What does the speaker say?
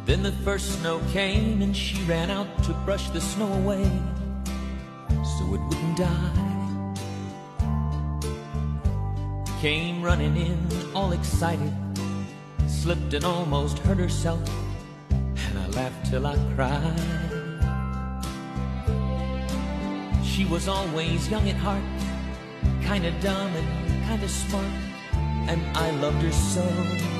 Then the first snow came and she ran out to brush the snow away so it wouldn't die. Came running in all excited, slipped and almost hurt herself, and I laughed till I cried. She was always young at heart, kinda dumb and kinda smart, and I loved her so.